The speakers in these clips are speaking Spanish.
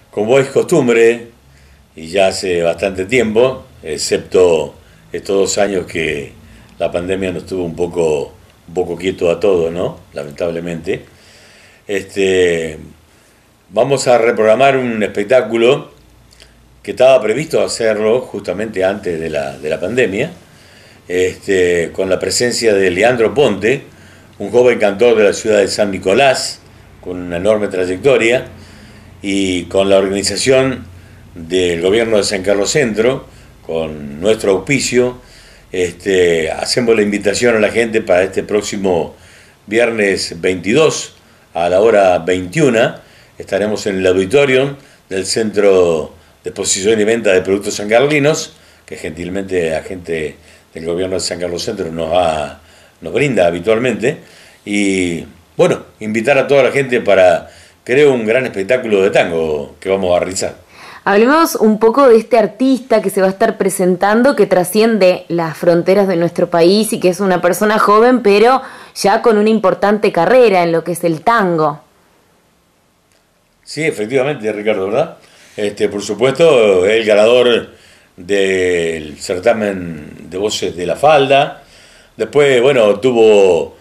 Como es costumbre, y ya hace bastante tiempo, excepto estos 2 años que la pandemia nos tuvo un poco quieto a todos, ¿no? Lamentablemente. Este, Vamos a reprogramar un espectáculo que estaba previsto hacerlo justamente antes de la pandemia, con la presencia de Leandro Ponte, un joven cantor de la ciudad de San Nicolás, con una enorme trayectoria, y con la organización del gobierno de San Carlos Centro, con nuestro auspicio, hacemos la invitación a la gente para este próximo viernes 22 a la hora 21. Estaremos en el auditorium del Centro de Exposición y Venta de Productos sancarlinos, que gentilmente la gente del gobierno de San Carlos Centro nos brinda habitualmente. Y bueno, invitar a toda la gente para, creo, un gran espectáculo de tango que vamos a realizar. Hablemos un poco de este artista que se va a estar presentando, que trasciende las fronteras de nuestro país y que es una persona joven, pero ya con una importante carrera en lo que es el tango. Sí, efectivamente, Ricardo, ¿verdad? Por supuesto, el ganador del certamen de voces de La Falda. Después, bueno, tuvo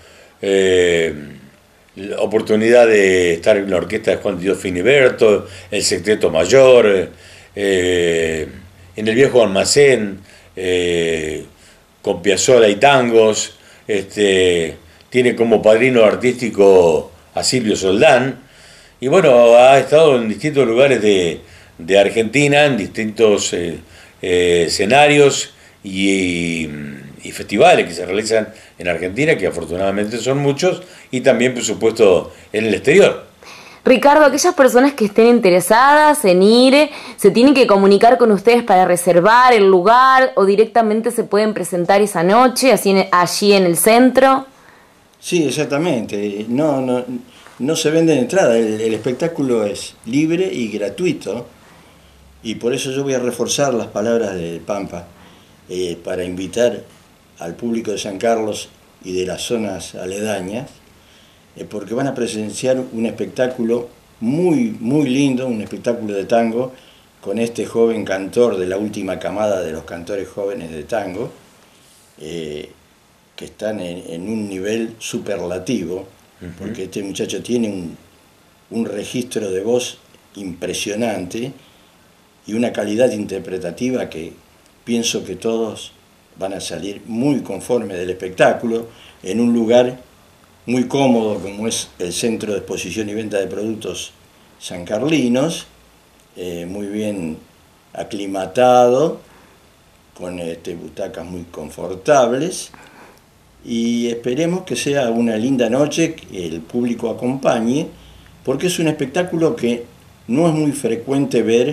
la oportunidad de estar en la orquesta de Juan Dios Finiberto, el Sexteto Mayor, en el Viejo Almacén, con Piazzolla y tangos. Tiene como padrino artístico a Silvio Soldán. Y bueno, ha estado en distintos lugares de Argentina, en distintos escenarios y festivales que se realizan en Argentina, que afortunadamente son muchos, y también, por supuesto, en el exterior. Ricardo, aquellas personas que estén interesadas en ir, ¿se tienen que comunicar con ustedes para reservar el lugar o directamente se pueden presentar esa noche allí en el centro? Sí, exactamente. No se venden entradas, el espectáculo es libre y gratuito, y por eso yo voy a reforzar las palabras de Pampa, para invitar al público de San Carlos y de las zonas aledañas, porque van a presenciar un espectáculo muy, muy lindo, un espectáculo de tango, con este joven cantor de la última camada de los cantores jóvenes de tango, que están en un nivel superlativo, porque este muchacho tiene un registro de voz impresionante y una calidad interpretativa que pienso que todos van a salir muy conformes del espectáculo, en un lugar muy cómodo como es el Centro de Exposición y Venta de Productos sancarlinos, muy bien aclimatado, con butacas muy confortables. Y esperemos que sea una linda noche, que el público acompañe, porque es un espectáculo que no es muy frecuente ver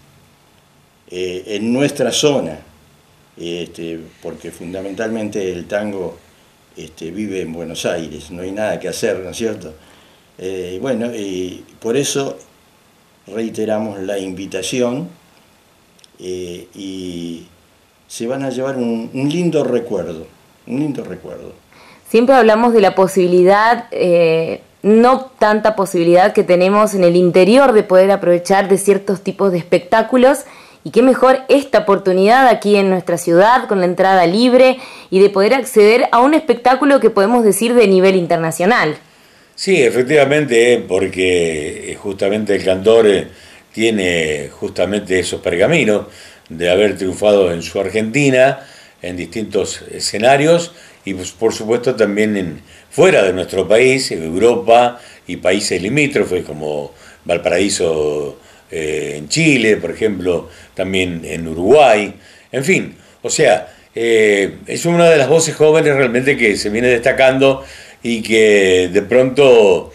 en nuestra zona, porque fundamentalmente el tango vive en Buenos Aires, no hay nada que hacer, ¿no es cierto? Bueno, y por eso reiteramos la invitación, y se van a llevar un lindo recuerdo. Un lindo recuerdo. Siempre hablamos de la posibilidad, no tanta posibilidad que tenemos en el interior de poder aprovechar de ciertos tipos de espectáculos, y qué mejor esta oportunidad aquí en nuestra ciudad con la entrada libre y de poder acceder a un espectáculo que podemos decir de nivel internacional. Sí, efectivamente, porque justamente el cantor tiene justamente esos pergaminos de haber triunfado en su Argentina, en distintos escenarios, y pues, por supuesto también fuera de nuestro país, en Europa y países limítrofes como Valparaíso, en Chile, por ejemplo, también en Uruguay, en fin, o sea, es una de las voces jóvenes realmente que se viene destacando y que de pronto,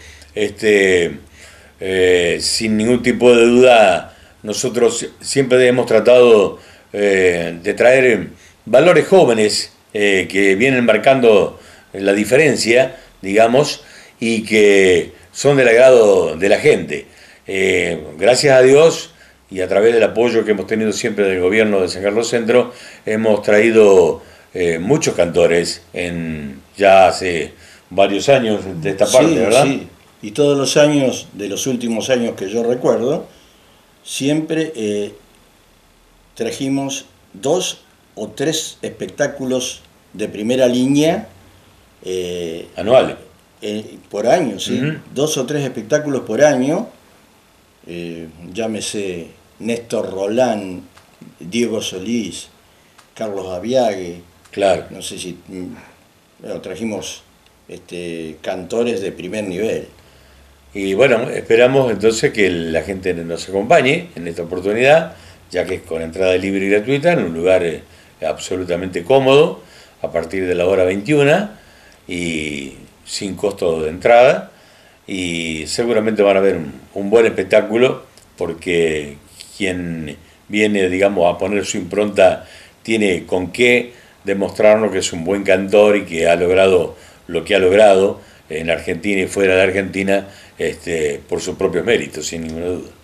sin ningún tipo de duda, nosotros siempre hemos tratado de traer valores jóvenes que vienen marcando la diferencia, digamos, y que son del agrado de la gente. Gracias a Dios y a través del apoyo que hemos tenido siempre del gobierno de San Carlos Centro, hemos traído muchos cantores ya hace varios años de esta parte, ¿verdad? Sí, y todos los años, de los últimos años que yo recuerdo, siempre trajimos 2 o 3 espectáculos de primera línea anuales. Por año, ¿sí? 2 o 3 espectáculos por año, llámese Néstor Rolán, Diego Solís, Carlos Aviague, claro. No sé si trajimos cantores de primer nivel. Y bueno, esperamos entonces que la gente nos acompañe en esta oportunidad, ya que es con entrada libre y gratuita, en un lugar absolutamente cómodo, a partir de la hora 21 y sin costo de entrada. Y seguramente van a ver un buen espectáculo, porque quien viene, digamos, a poner su impronta tiene con qué demostrarnos que es un buen cantor y que ha logrado lo que ha logrado en Argentina y fuera de Argentina por sus propios méritos, sin ninguna duda.